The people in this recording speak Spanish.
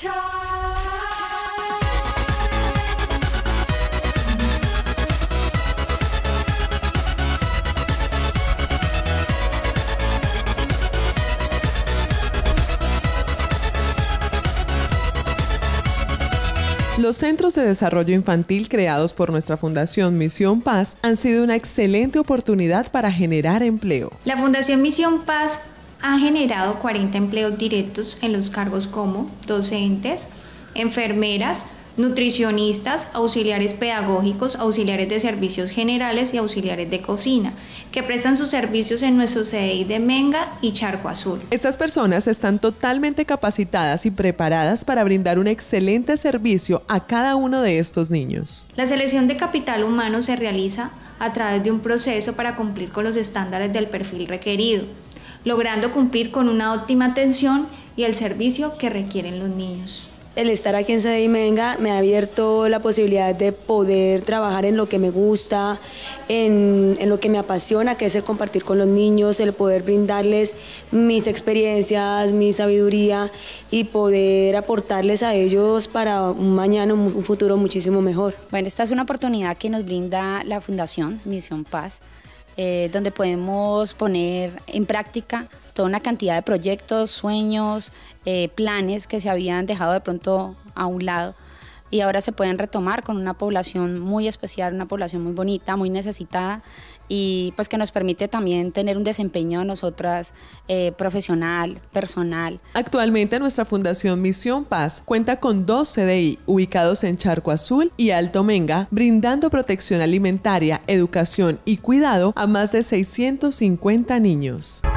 Los centros de desarrollo infantil creados por nuestra Fundación Misión Paz han sido una excelente oportunidad para generar empleo. La Fundación Misión Paz ha generado 40 empleos directos en los cargos como docentes, enfermeras, nutricionistas, auxiliares pedagógicos, auxiliares de servicios generales y auxiliares de cocina, que prestan sus servicios en nuestro CDI de Menga y Charco Azul. Estas personas están totalmente capacitadas y preparadas para brindar un excelente servicio a cada uno de estos niños. La selección de capital humano se realiza a través de un proceso para cumplir con los estándares del perfil requerido, logrando cumplir con una óptima atención y el servicio que requieren los niños. El estar aquí en CDI Menga me ha abierto la posibilidad de poder trabajar en lo que me gusta, en lo que me apasiona, que es el compartir con los niños, el poder brindarles mis experiencias, mi sabiduría y poder aportarles a ellos para un mañana, un futuro muchísimo mejor. Bueno, esta es una oportunidad que nos brinda la Fundación Misión Paz, donde podemos poner en práctica toda una cantidad de proyectos, sueños, planes que se habían dejado de pronto a un lado y ahora se pueden retomar con una población muy especial, una población muy bonita, muy necesitada y pues que nos permite también tener un desempeño a nosotras profesional, personal. Actualmente nuestra Fundación Misión Paz cuenta con 2 CDI ubicados en Charco Azul y Alto Menga, brindando protección alimentaria, educación y cuidado a más de 650 niños.